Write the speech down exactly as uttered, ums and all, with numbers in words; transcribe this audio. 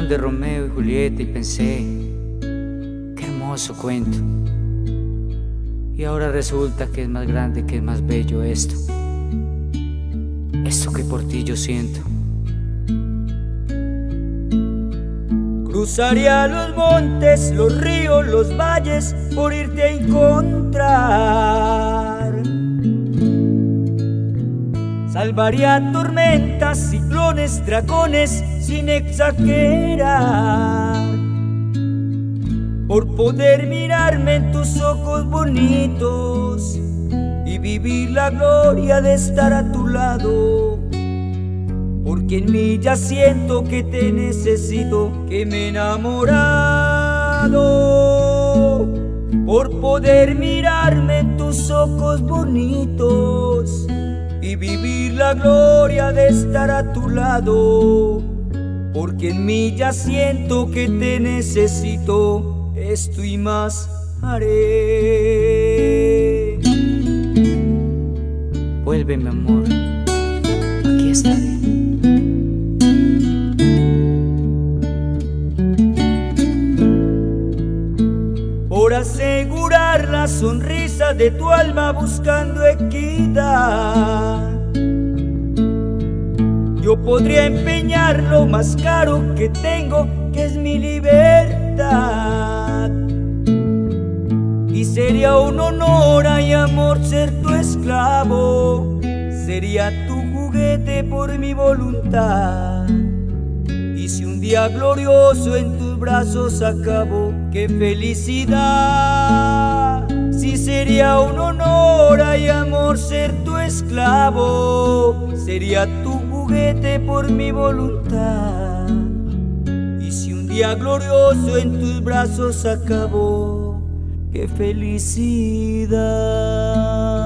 hablaron de Romeo y Julieta y pensé, qué hermoso cuento. Y ahora resulta que es más grande, que es más bello esto, esto que por ti yo siento. Cruzaría los montes, los ríos, los valles por irte a encontrar. Salvaría tormentas, ciclones, dragones sin exagerar, por poder mirarme en tus ojos bonitos y vivir la gloria de estar a tu lado. Porque en mí ya siento que te necesito, que me he enamorado, por poder mirarme en tus ojos bonitos y vivir la gloria de estar a tu lado. Porque en mí ya siento que te necesito, esto y más haré. Vuelve, mi amor, aquí estaré. Por asegurar la sonrisa de tu alma buscando equidad, yo podría empeñar lo más caro que tengo, que es mi libertad. Y sería un honor y amor ser tu esclavo, sería tu juguete por mi voluntad. Y si un día glorioso en tus brazos acabo, ¡qué felicidad! Si sería un honor y amor ser tu esclavo, sería tu juguete por mi voluntad. Y si un día glorioso en tus brazos acabo, ¡qué felicidad!